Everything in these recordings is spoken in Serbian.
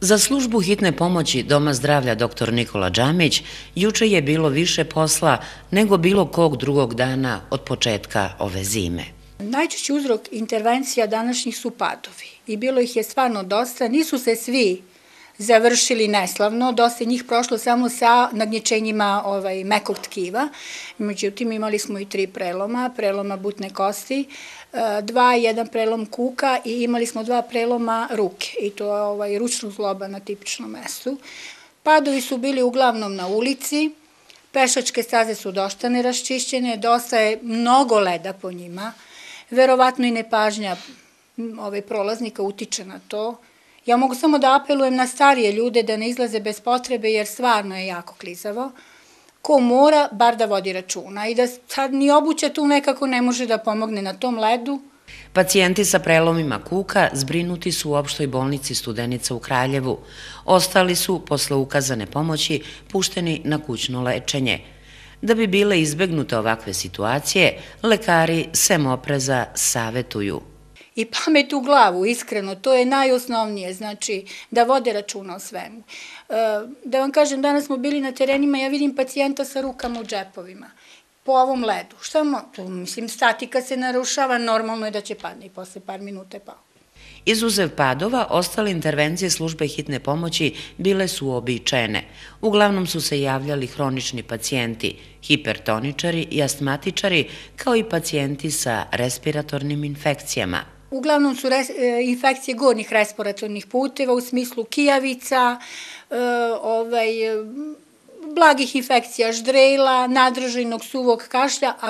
Za službu hitne pomoći Doma zdravlja dr. Nikola Džamić juče je bilo više posla nego bilo kog drugog dana od početka ove zime. Najčešći uzrok intervencija današnjih su padovi i bilo ih je stvarno dosta. Nisu se svi završili neslavno, dosta njih prošlo samo sa nagnječenjima mekog tkiva. Međutim, imali smo i 3 preloma butne kosti, 1 prelom kuka i imali smo 2 preloma ruke i to ručnog zloba na tipičnom mestu. Padovi su bili uglavnom na ulici, pešačke staze su dosta neraščišćene, dosta je mnogo leda po njima, verovatno i nepažnja prolaznika utiče na to. Ja mogu samo da apelujem na starije ljude da ne izlaze bez potrebe jer stvarno je jako klizavo. Ko mora, bar da vodi računa i da sad ni obuća tu nekako ne može da pomogne na tom ledu. Pacijenti sa prelomima kuka zbrinuti su u opštoj bolnici Studenica u Kraljevu. Ostali su, posle ukazane pomoći, pušteni na kućno lečenje. Da bi bile izbegnute ovakve situacije, lekari sem opreza savetuju. I pamet u glavu, iskreno, to je najosnovnije, znači da vode računa o svemu. Da vam kažem, danas smo bili na terenima, ja vidim pacijenta sa rukama u džepovima, po ovom ledu. Mislim, statika se narušava, normalno je da će padne i posle par minuta je pao. Izuzev padova, ostale intervencije službe hitne pomoći bile su uobičajene. Uglavnom su se javljali hronični pacijenti, hipertoničari i astmatičari, kao i pacijenti sa respiratornim infekcijama. Uglavnom su infekcije gornjih respiratornih puteva u smislu kijavica, blagih infekcija ždrela, nadražajnog suvog kašlja, a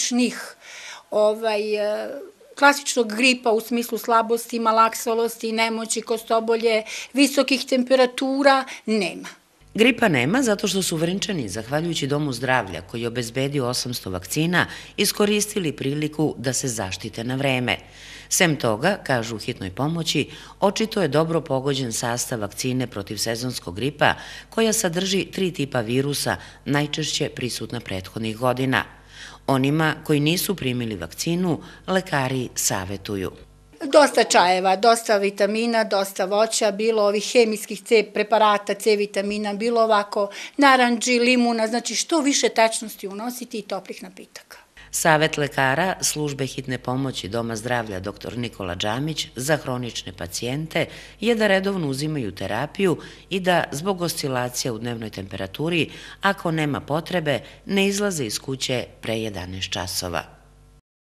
klasičnog gripa u smislu slabosti, malaksalosti, nemoći, kostobolje, visokih temperatura nema. Gripa nema zato što su Vrnčani, zahvaljujući Domu zdravlja koji je obezbedio 800 vakcina, iskoristili priliku da se zaštite na vreme. Sem toga, kažu u hitnoj pomoći, očito je dobro pogođen sastav vakcine protiv sezonskog gripa koja sadrži 3 tipa virusa, najčešće prisutna prethodnih godina. Onima koji nisu primili vakcinu, lekari savetuju. Dosta čajeva, dosta vitamina, dosta voća, bilo ovih hemijskih C preparata, C vitamina, bilo ovako naranđi, limuna, znači što više tečnosti unositi i toplih napitaka. Savet lekara službe hitne pomoći Doma zdravlja dr. Nikola Džamić za hronične pacijente je da redovno uzimaju terapiju i da zbog oscilacija u dnevnoj temperaturi, ako nema potrebe, ne izlaze iz kuće pre 11 časova.